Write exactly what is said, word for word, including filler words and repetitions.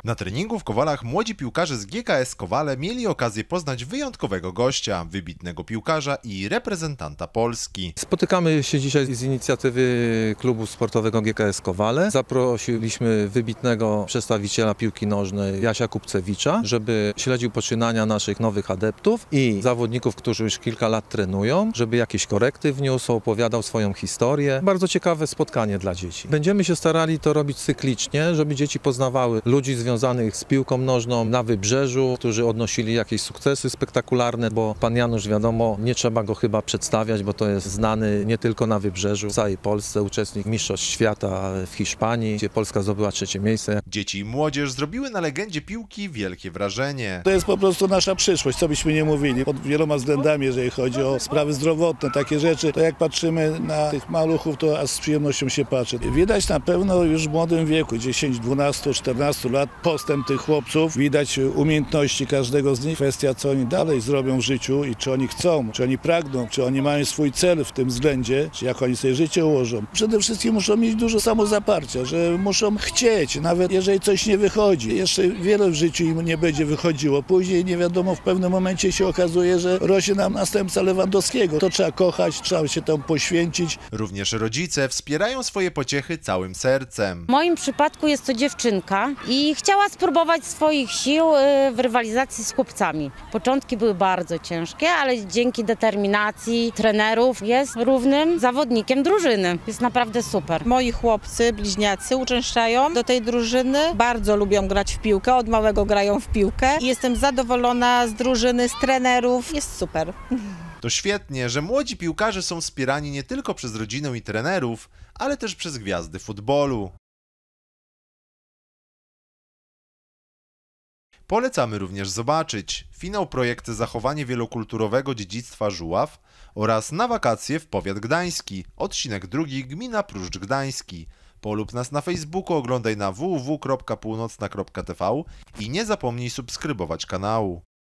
Na treningu w Kowalach młodzi piłkarze z G K S Kowale mieli okazję poznać wyjątkowego gościa, wybitnego piłkarza i reprezentanta Polski. Spotykamy się dzisiaj z inicjatywy klubu sportowego G K S Kowale. Zaprosiliśmy wybitnego przedstawiciela piłki nożnej Jasia Kupcewicza, żeby śledził poczynania naszych nowych adeptów i zawodników, którzy już kilka lat trenują, żeby jakieś korekty wniósł, opowiadał swoją historię. Bardzo ciekawe spotkanie dla dzieci. Będziemy się starali to robić cyklicznie, żeby dzieci poznawały ludzi związanych z piłką nożną na Wybrzeżu, którzy odnosili jakieś sukcesy spektakularne, bo pan Janusz, wiadomo, nie trzeba go chyba przedstawiać, bo to jest znany nie tylko na Wybrzeżu, w całej Polsce, uczestnik Mistrzostw Świata w Hiszpanii, gdzie Polska zdobyła trzecie miejsce. Dzieci i młodzież zrobiły na legendzie piłki wielkie wrażenie. To jest po prostu nasza przyszłość, co byśmy nie mówili, pod wieloma względami, jeżeli chodzi o sprawy zdrowotne, takie rzeczy, to jak patrzymy na tych maluchów, to aż z przyjemnością się patrzy. Widać na pewno już w młodym wieku, dziesięć, dwanaście, czternaście lat, postęp tych chłopców, widać umiejętności każdego z nich, kwestia co oni dalej zrobią w życiu i czy oni chcą, czy oni pragną, czy oni mają swój cel w tym względzie, czy jak oni sobie życie ułożą. Przede wszystkim muszą mieć dużo samozaparcia, że muszą chcieć, nawet jeżeli coś nie wychodzi. Jeszcze wiele w życiu im nie będzie wychodziło. Później nie wiadomo, w pewnym momencie się okazuje, że rośnie nam następca Lewandowskiego. To trzeba kochać, trzeba się tam poświęcić. Również rodzice wspierają swoje pociechy całym sercem. W moim przypadku jest to dziewczynka i chciała spróbować swoich sił w rywalizacji z chłopcami. Początki były bardzo ciężkie, ale dzięki determinacji trenerów jest równym zawodnikiem drużyny. Jest naprawdę super. Moi chłopcy, bliźniacy uczęszczają do tej drużyny, bardzo lubią grać w piłkę, od małego grają w piłkę. Jestem zadowolona z drużyny, z trenerów, jest super. To świetnie, że młodzi piłkarze są wspierani nie tylko przez rodzinę i trenerów, ale też przez gwiazdy futbolu. Polecamy również zobaczyć finał projektu Zachowanie wielokulturowego dziedzictwa Żuław oraz Na wakacje w powiat gdański, odcinek drugi, gmina Pruszcz Gdański. Polub nas na Facebooku, oglądaj na w w w kropka północna kropka t v i nie zapomnij subskrybować kanału.